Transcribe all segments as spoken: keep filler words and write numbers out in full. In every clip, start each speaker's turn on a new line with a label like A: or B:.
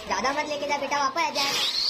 A: ज्यादा मत लेके जा बेटा, वापस आ जाए।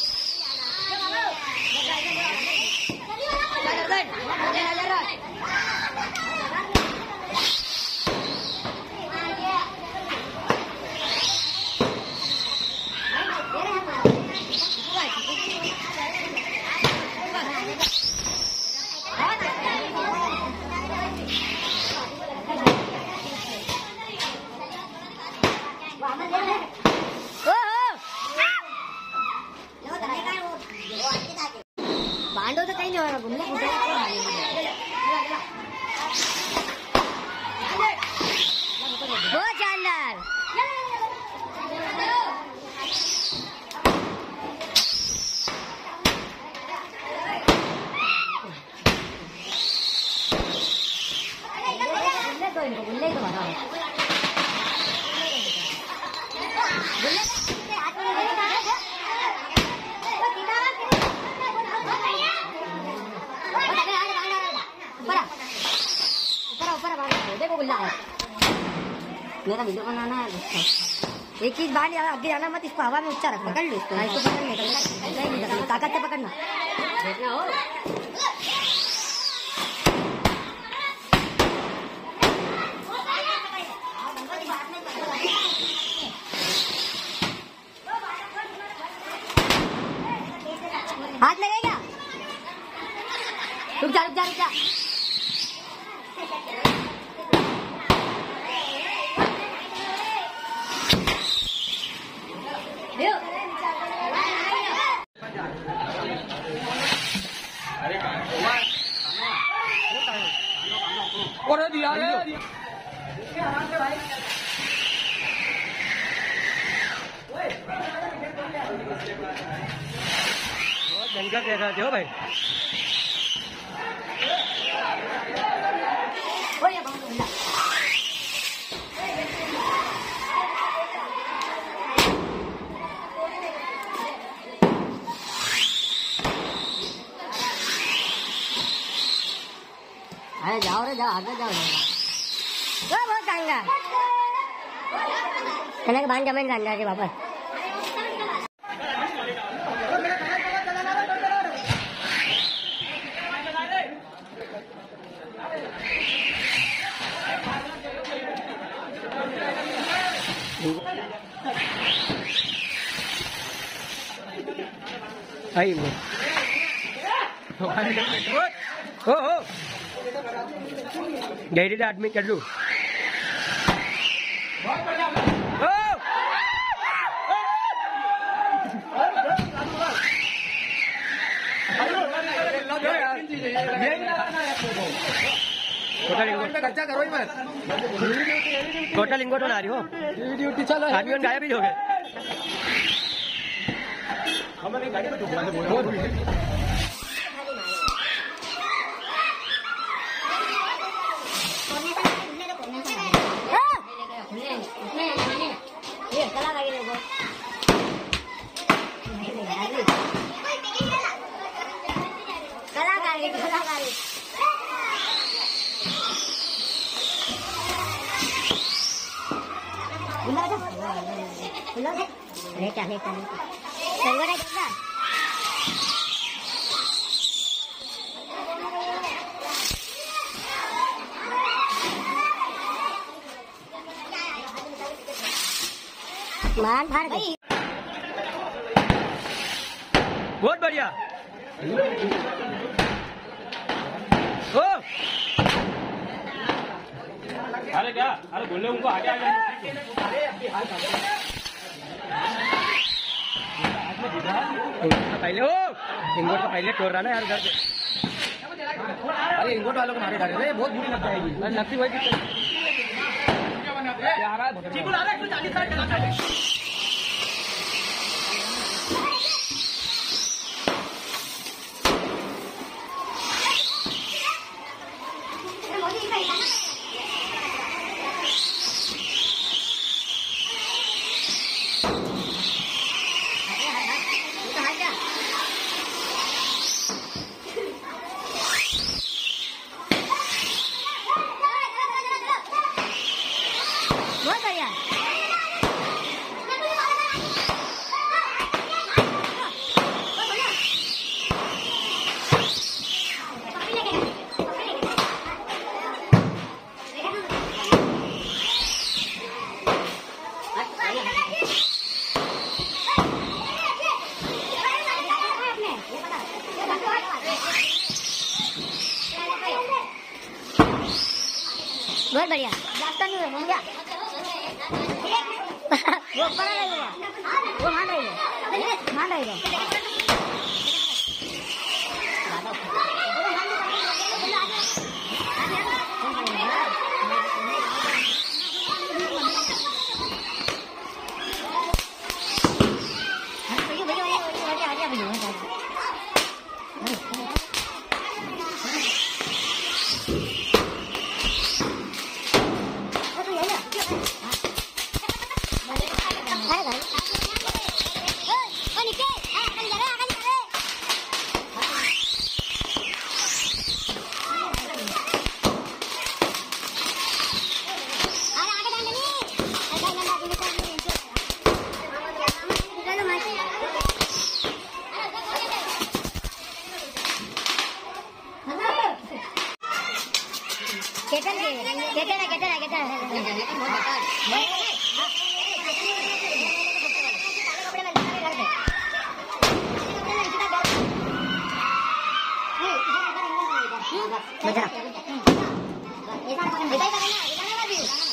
A: भांडो तो कहीं नहीं हो रहा, घूमने घूमने बहुत शानदार। बुल्ले तो बना देखो गुल्ला है। मेरा वीडियो बनाना है। एक चीज बाहर आगे जाना मत, इसको हवा में ऊंचा रखना, पकड़ लो इसको। इसको पकड़ने का ताकत से पकड़ना, देखना हो। हाथ लगेगा, रुक जा रुक जा रुक जा।
B: अरे दिया रे बहुत भयंकर कह रहे हो भाई।
A: अरे जाओ रे जाओ, आगे जाओ। बहुत आएगा कहने के बाद जमीन जान जाके वापस।
B: आई वो हो हो गहरी आदमी कर लू। टोटल इंगोट आ रही हो, ड्यूटी चलो, आदमी गायब ही हो गए।
A: लेटा लेटा लेटा संगोरा जगह मान फाड़ गई।
B: बहुत बढ़िया। ओ अरे क्या, अरे बोले उनको आगे आगे पहले ओ इंगोट का पहले तोड़ रहा ना यार उधर से। अरे इंगोट वालों को मारे जा रहे, बहुत बुरी लगता है। लगती वही
A: बढ़िया रास्ता नहीं है घूम गया वो ऊपर आ रही है वो मान रही है मान रही है केतन केतन है केतन है केतन है बचा